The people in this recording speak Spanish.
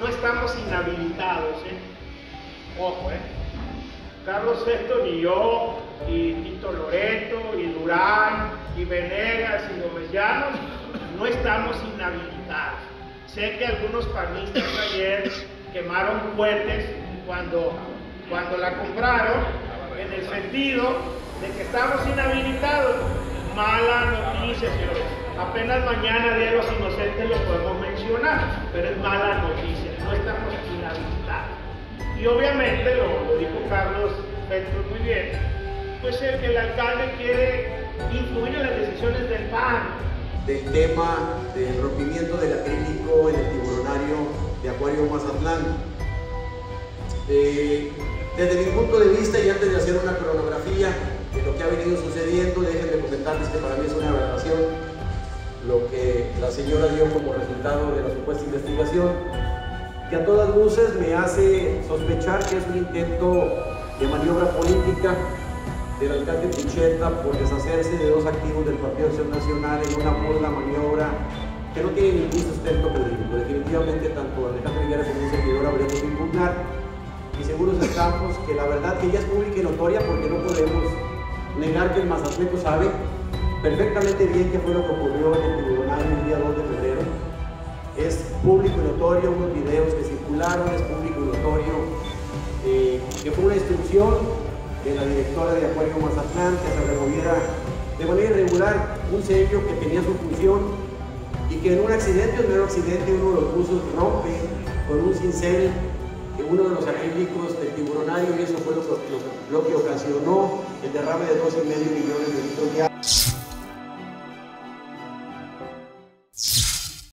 no estamos inhabilitados, Ojo, Carlos Sexto, ni yo, y Tito Loreto, y Durán, y Venegas, y Gómez Llanos, no estamos inhabilitados. Sé que algunos panistas ayer quemaron cohetes cuando la compraron, en el sentido de que estamos inhabilitados. Mala noticia, señores. Apenas mañana Día de los Inocentes lo podemos mencionar, pero es mala noticia, no estamos inhabilitados. Y obviamente, lo dijo Carlos Petro muy bien, pues el alcalde quiere influir en las decisiones del PAN. Del tema del rompimiento del acrílico en el tiburonario de Acuario Mazatlán. Desde mi punto de vista, y antes de hacer una cronografía de lo que ha venido sucediendo, déjenme comentarles que para mí es una aberración lo que la señora dio como resultado de la supuesta investigación, que a todas luces me hace sospechar que es un intento de maniobra política del alcalde Pichetto por deshacerse de dos activos del Partido Acción Nacional en una burda maniobra que no tiene ningún sustento jurídico. Definitivamente tanto Alejandro Higuera como un servidor habríamos de impugnar, y seguros estamos que la verdad que ya es pública y notoria, porque no podemos negar que el mazatleco sabe perfectamente bien qué fue lo que ocurrió en el tiburonario el día 2 de febrero. Es público y notorio, unos videos que circularon, es público y notorio que fue una instrucción de la directora de Acuario Mazatlán que se removiera de manera irregular un sello que tenía su función, y que en un accidente, un mero accidente, uno de los buzos rompe con un cincel uno de los acrílicos del tiburonario, y eso fue lo que ocasionó el derrame de 2,5 millones de litros de agua.